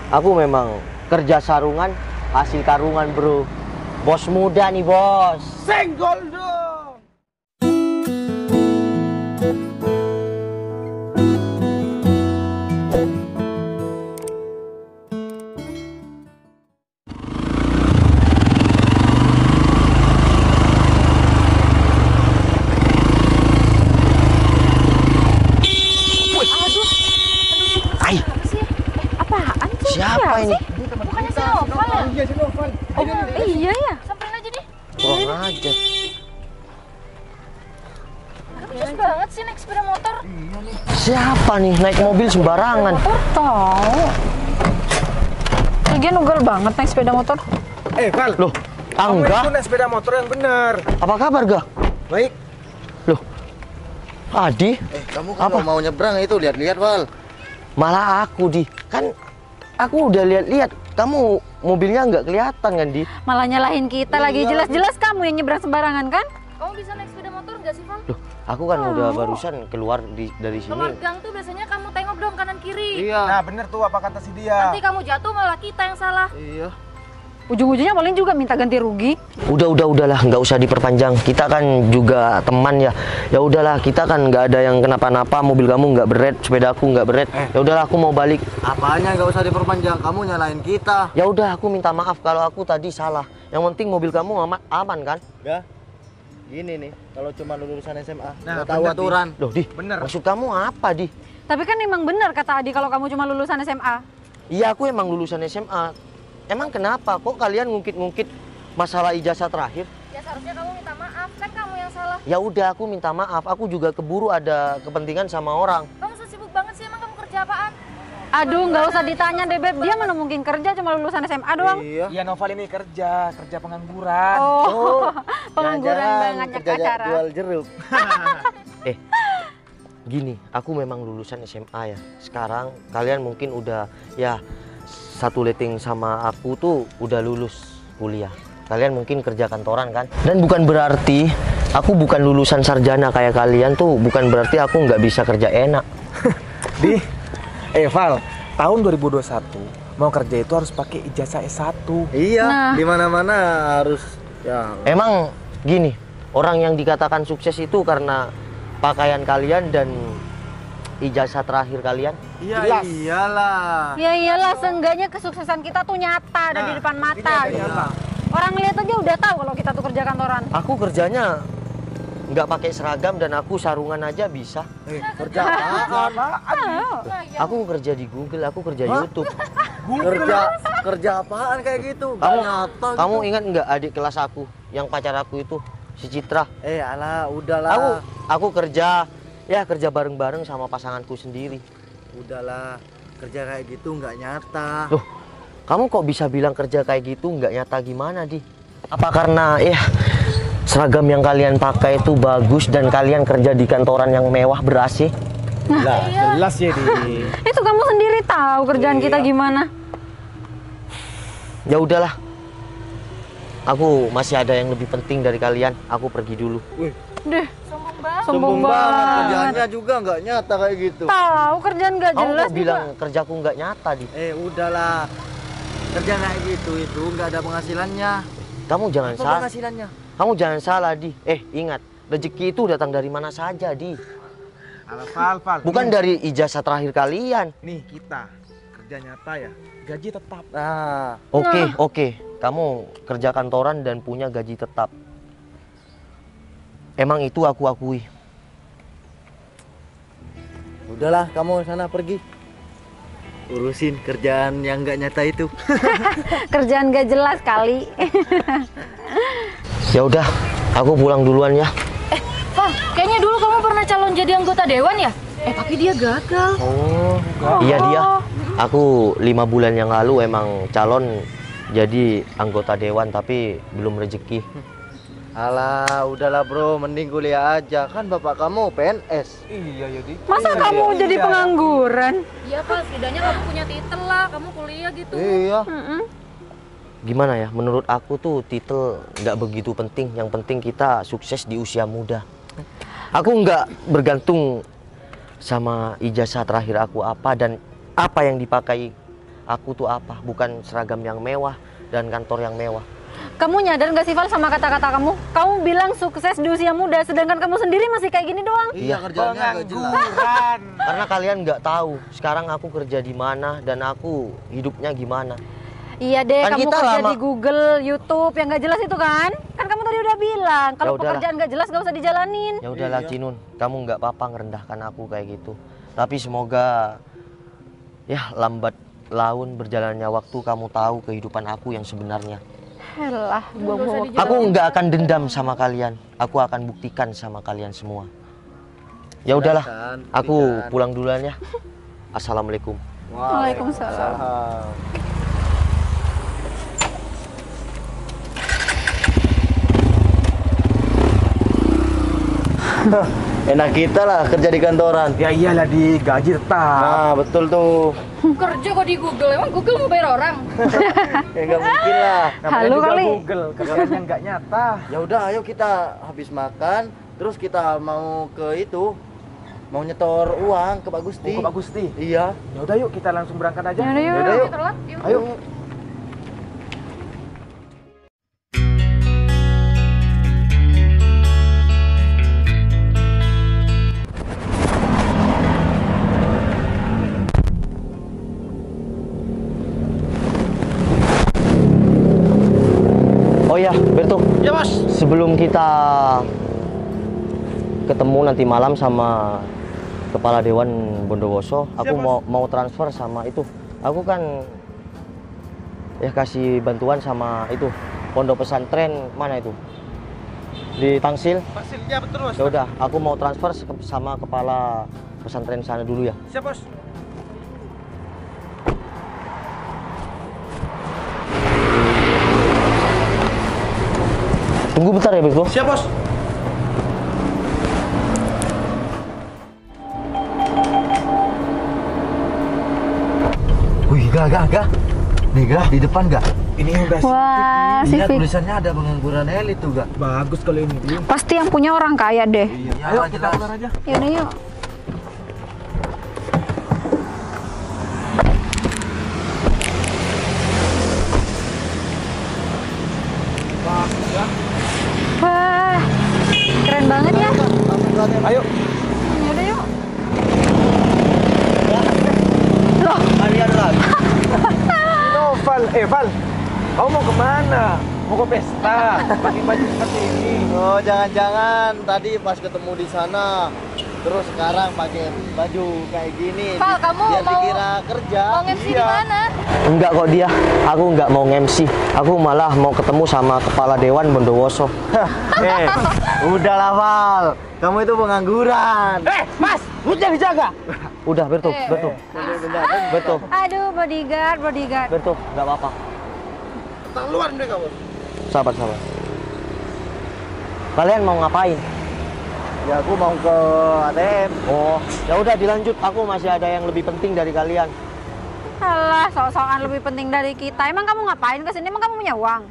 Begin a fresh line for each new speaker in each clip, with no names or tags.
Aku memang kerja sarungan, hasil karungan bro. Bos muda nih bos.
Senggol dong.
Siapa ini?
Bukannya si Noval ya?
Iya, si Noval.
Oh, iya ya. Samperin aja deh.
Kurang aja.
Terus banget sih naik sepeda motor.
Siapa nih naik mobil sembarangan?
Motor tahu. Lagian ugal banget naik sepeda motor.
Val.
Loh,
Kamu
Angga?
itu naik sepeda motor yang benar.
Apa kabar ga?
Baik.
Loh, Adi?
Kamu kalau mau nyebrang itu lihat-lihat, Val.
Malah aku di kan aku udah lihat-lihat kamu mobilnya nggak kelihatan kan di?
Malah nyalahin kita lagi. Jelas-jelas kamu yang nyebrang sembarangan kan?
Kamu bisa naik sepeda motor nggak sih, Val?
Loh, aku kan udah barusan keluar dari
Keluar
sini.
gang tuh biasanya kamu tengok dong kanan kiri.
Iya.
Nah, bener tuh apa kata si dia.
Nanti kamu jatuh malah kita yang salah.
Iya.
Ujung-ujungnya paling juga minta ganti rugi.
Udahlah, nggak usah diperpanjang. Kita kan juga teman ya. Ya udahlah, kita kan nggak ada yang kenapa-napa. Mobil kamu nggak beret, sepeda aku nggak beret. Ya udahlah, aku mau balik.
Apanya nggak usah diperpanjang, kamu nyalain kita.
Ya udah, aku minta maaf kalau aku tadi salah. Yang penting mobil kamu aman kan?
Udah. Gini nih, kalau cuma lulusan SMA,
Nah,
nggak tahu
bener, Di.
aturan.
Loh, Di,
Bener.
maksud kamu apa, Di?
Tapi kan emang benar kata Adi kalau kamu cuma lulusan SMA.
Iya, aku emang lulusan SMA. Emang kenapa? Kok kalian ngungkit-ngungkit masalah ijazah terakhir?
Ya seharusnya kamu minta maaf, kan kamu yang salah.
Ya udah, aku minta maaf. Aku juga keburu ada kepentingan sama orang.
Kamu so sibuk banget sih, emang kamu kerja apaan?
Aduh, nggak usah ditanya deh, Beb. Dia mana mungkin kerja cuma lulusan SMA doang.
Iya.
Iya, Noval ini kerja pengangguran.
Oh, pengangguran
Jangan
banyak
kerja
acara.
jual jeruk.
Gini, aku memang lulusan SMA ya. Sekarang kalian mungkin udah ya satu letting sama aku tuh udah lulus kuliah. Kalian mungkin kerja kantoran kan? Dan bukan berarti aku bukan lulusan sarjana kayak kalian tuh, bukan berarti aku nggak bisa kerja enak.
Di, Val, tahun 2021 mau kerja itu harus pakai ijazah S1.
Iya,
Nah.
di mana-mana harus ya.
Emang gini, orang yang dikatakan sukses itu karena pakaian kalian dan ijazah terakhir kalian.
Iya,
Jelas.
iyalah.
Ya iyalah, seenggaknya kesuksesan kita tuh nyata ada di depan mata.
ini ada
Gitu.
nyata.
Orang lihat aja udah tahu kalau kita tuh kerja kantoran.
Aku kerjanya nggak pakai seragam dan aku sarungan aja bisa.
Kerja apaan?
Aku kerja di Google, aku kerja YouTube.
Kerja apaan kayak gitu? Nggak
Kamu,
nyata gitu.
kamu ingat nggak adik kelas aku yang pacar aku itu si Citra?
Alah, udahlah.
Aku kerja bareng-bareng sama pasanganku sendiri.
Udahlah. Kerja kayak gitu nggak nyata.
Loh, kamu kok bisa bilang kerja kayak gitu nggak nyata gimana, Di? Apa karena seragam yang kalian pakai itu bagus dan kalian kerja di kantoran yang mewah ber-AC?
Lah, jelas ya, Di.
Itu kamu sendiri tahu kerjaan kita gimana.
Ya udahlah. Aku masih ada yang lebih penting dari kalian. Aku pergi dulu.
Deh,
Sombong banget.
sombong banget.
Kerjaannya juga nggak nyata kayak gitu.
Tahu kerjaan nggak
Kamu
jelas
kok bilang
juga.
kerjaku nggak nyata, Di?
Udahlah. Kerja kayak gitu itu nggak ada penghasilannya.
Kamu jangan
Apa
salah.
penghasilannya?
Kamu jangan salah, Di. Ingat, rezeki itu datang dari mana saja, Di.
Alah, Val.
Bukan
Nih,
dari ijazah terakhir kalian.
nih kita kerja nyata ya, gaji tetap.
Nah,
Oke. Kamu kerja kantoran dan punya gaji tetap. Emang itu aku akui.
udahlah kamu sana pergi. Urusin kerjaan yang nggak nyata itu.
Kerjaan nggak jelas kali.
Ya udah, aku pulang duluan ya.
Val, kayaknya dulu kamu pernah calon jadi anggota dewan ya? Tapi dia gagal.
Oh, iya dia. Aku 5 bulan yang lalu emang calon jadi anggota dewan tapi belum rezeki.
Alah, udahlah bro, mending kuliah aja. Kan bapak kamu PNS.
Iya, ya, Di.
Masa kamu jadi pengangguran?
Iya, Val, setidaknya kamu punya titel lah, kamu kuliah gitu.
Iya.
Gimana ya, menurut aku tuh titel nggak begitu penting. Yang penting kita sukses di usia muda. Aku nggak bergantung sama ijazah terakhir aku apa dan apa yang dipakai aku tuh apa, bukan seragam yang mewah dan kantor yang mewah.
Kamu nyadar nggak sih Val sama kata-kata kamu? Kamu bilang sukses di usia muda, sedangkan kamu sendiri masih kayak gini doang.
Iya,
kerjanya nggak jelas.
Pengangguran.
Karena kalian nggak tahu sekarang aku kerja di mana dan aku hidupnya gimana.
Iya deh,
Kan
kamu
kita
kerja
lama-
di Google, YouTube yang nggak jelas itu kan? Kan kamu tadi udah bilang kalau
Ya udahlah.
pekerjaan nggak jelas nggak usah dijalanin.
Ya udahlah Cinun, kamu nggak apa-apa ngerendahkan aku kayak gitu. Tapi semoga ya lambat laun berjalannya waktu kamu tahu kehidupan aku yang sebenarnya.
Alah, buang-buang waktu.
Aku nggak akan dendam sama kalian. Aku akan buktikan sama kalian semua. Ya udahlah,
Silakan,
aku
buktikan.
pulang duluan ya. Assalamualaikum.
Waalaikumsalam.
Enak kita lah kerja di kantoran.
Ya iyalah digaji tetap.
Nah, betul tuh.
Kerja kok di Google, emang Google mau bayar orang?
Ya nggak mungkin lah.
Namanya
Halo
juga
kali.
Google, kerjanya nggak nyata.
Ya udah, ayo kita habis makan, terus kita mau ke itu, mau nyetor uang ke Pak Gusti.
Oh, ke Pak Gusti.
Iya.
Ya udah yuk kita langsung berangkat aja.
Yaudah, yuk.
Yaudah, yuk.
Telat, yuk.
Ayo.
Oh ya, Berto.
Ya bos.
Sebelum kita ketemu nanti malam sama Kepala Dewan Bondowoso, aku mau transfer sama itu. Aku kan ya kasih bantuan sama itu pondok pesantren mana itu di Tangsil.
Hasilnya betul bos.
Ya udah, aku mau transfer sama kepala pesantren sana dulu ya.
Siap bos.
Tunggu bentar ya, Bego.
Siap bos.
Wih, gak. Nih, gak, di depan gak?
Ini udah
Wah,
Lihat
Civic.
tulisannya ada pengangguran elit tuh gak?
bagus kalau ini.
Pasti yang punya orang kaya deh.
Iya,
Ayo kita keluar aja.
Yaudah yuk. Wah, keren banget ya.
Ayo.
Yaudah yuk. Loh,
Kalian lagi.
Val, Val, kamu mau kemana? Mau ke pesta? Pakai baju seperti ini.
Oh, jangan-jangan tadi pas ketemu di sana, terus sekarang pakai baju kayak gini.
Val, kamu
biar
mau-
dikira kerja.
Mau MC di mana?
Enggak kok dia. Aku enggak mau MC. Aku malah mau ketemu sama Kepala Dewan Bondowoso.
Udahlah, Val. Kamu itu pengangguran.
Mas, udah dijaga.
Udah, Berto.
aduh bodyguard.
Berto, enggak apa-apa.
Keluar mereka bos.
Sabar. Kalian mau ngapain?
Ya, aku mau ke ATM.
Oh, ya udah dilanjut. Aku masih ada yang lebih penting dari kalian.
Alah, sok-sokan lebih penting dari kita. Emang kamu ngapain kesini? Emang kamu punya uang?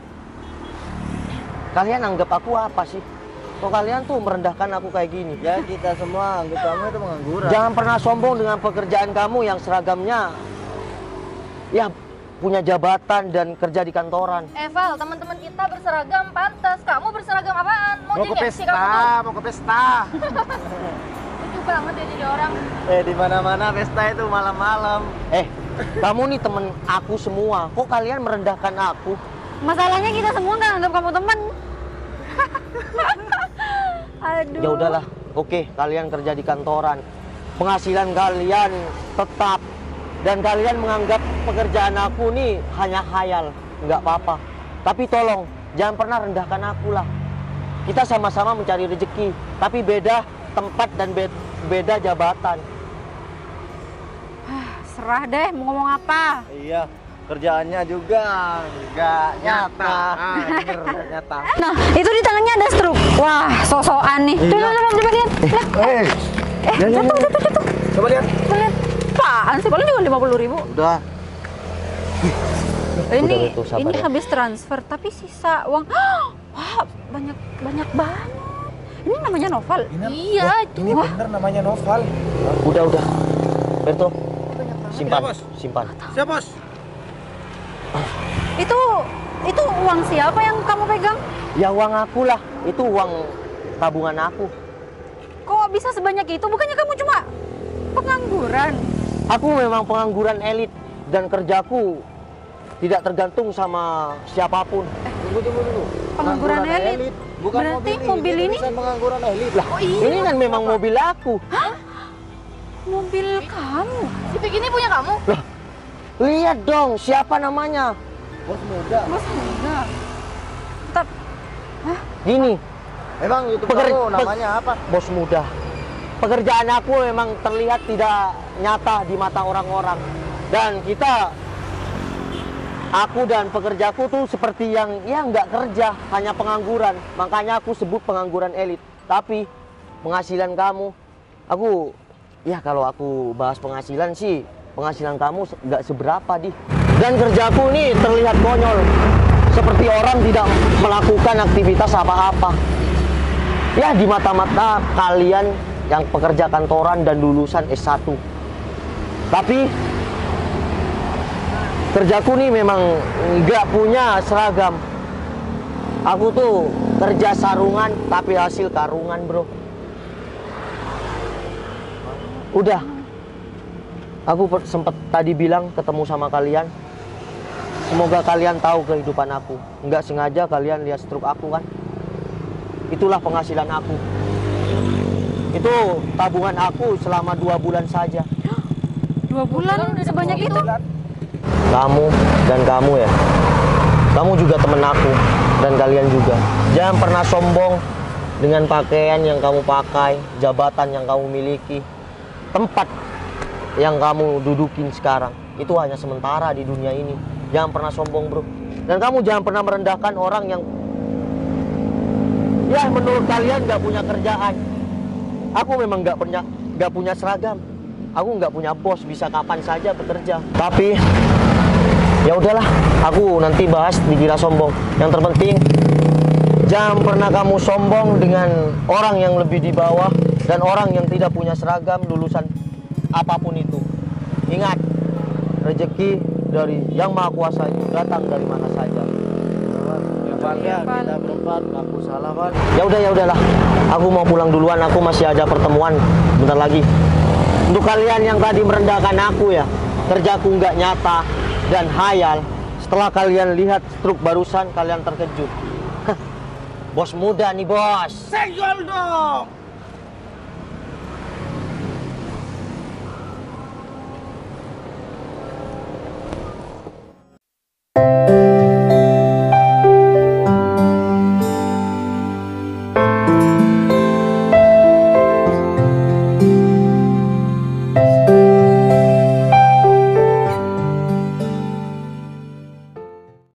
Kalian anggap aku apa sih? Kok kalian tuh merendahkan aku kayak gini?
Ya, kita semua anggap kamu itu pengangguran.
Jangan pernah sombong dengan pekerjaan kamu yang seragamnya ya punya jabatan dan kerja di kantoran.
Val, teman-teman kita berseragam pantas. Kamu berseragam apaan? Mau
Mau
jadi
ke
MC kamu tuh?
pesta, mau ke pesta.
Lucu banget ya jadi orang.
Di mana-mana pesta itu malam-malam.
Kamu nih temen aku semua. Kok kalian merendahkan aku?
Masalahnya kita semua nggak anggap kamu teman. Aduh.
Ya udahlah. Oke, kalian kerja di kantoran. Penghasilan kalian tetap dan kalian menganggap pekerjaan aku nih hanya khayal. Nggak apa-apa. Tapi tolong jangan pernah rendahkan aku lah. Kita sama-sama mencari rezeki, tapi beda tempat dan beda jabatan.
Serah deh, mau ngomong apa?
Iya, kerjaannya juga nggak nyata.
Bener, nyata.
Nah, itu di tangannya ada struk. Wah, sosokan nih. Coba lihat. Jatuh.
Coba lihat.
Lihat. Apaan sih? Paling juga 50.000.
Udah.
Ini
Betul, sabar
ini
ya.
habis transfer, tapi sisa uang. Wah, banyak banget. Ini namanya Noval.
Iya, itu.
Ini bener namanya Noval.
Udah. Berto, Simpan,
Ya, Bos.
simpan.
Siap, Bos.
Itu uang siapa yang kamu pegang?
Ya uang aku lah, itu uang tabungan aku.
Kok bisa sebanyak itu? Bukannya kamu cuma pengangguran?
Aku memang pengangguran elit dan kerjaku tidak tergantung sama siapapun.
Tunggu dulu.
Pengangguran elit.
Bukan
Berarti mobil ini?
tulisan pengangguran elit lah.
Oh iya.
Ini kan memang mobil aku.
Mobil kamu?
Si Pik ini punya kamu?
Loh, lihat dong siapa namanya.
Bos muda.
Bos enggak. Tetap.
Gini,
Emang YouTube
Peker-
kamu
pe-
namanya apa?
bos muda. Pekerjaan aku memang terlihat tidak nyata di mata orang-orang. Dan aku dan pekerjaku tuh seperti yang ya nggak kerja, hanya pengangguran. Makanya aku sebut pengangguran elit. Tapi penghasilan kamu, ya kalau aku bahas penghasilan sih, penghasilan kamu nggak seberapa di. Dan kerjaku ini terlihat konyol, seperti orang tidak melakukan aktivitas apa-apa. Ya di mata-mata kalian yang pekerja kantoran dan lulusan S1. Tapi kerjaku nih memang nggak punya seragam. Aku tuh kerja sarungan tapi hasil karungan, bro. Udah, aku sempet tadi bilang ketemu sama kalian. Semoga kalian tahu kehidupan aku. Nggak sengaja kalian lihat struk aku kan. Itulah penghasilan aku. Itu tabungan aku selama 2 bulan saja.
2 bulan sebanyak itu?
Kamu dan kamu ya. Kamu juga temen aku dan kalian juga. Jangan pernah sombong dengan pakaian yang kamu pakai, jabatan yang kamu miliki, tempat yang kamu dudukin sekarang. Itu hanya sementara di dunia ini. Jangan pernah sombong, bro. Dan kamu jangan pernah merendahkan orang yang ya menurut kalian nggak punya kerjaan. Aku memang nggak punya seragam. Aku nggak punya bos, bisa kapan saja bekerja. Tapi ya udahlah, aku nanti bahas dikira sombong. Yang terpenting jangan pernah kamu sombong dengan orang yang lebih di bawah dan orang yang tidak punya seragam lulusan apapun itu. Ingat, rezeki dari Yang Maha Kuasa itu datang dari mana saja.
Ya, kita berempat aku salah, Van.
Ya udahlah. Aku mau pulang duluan, aku masih ada pertemuan bentar lagi. Untuk kalian yang tadi merendahkan aku ya, kerjaku nggak nyata dan hayal. Setelah kalian lihat struk barusan, kalian terkejut. Bos muda nih, bos.
Senggol dong.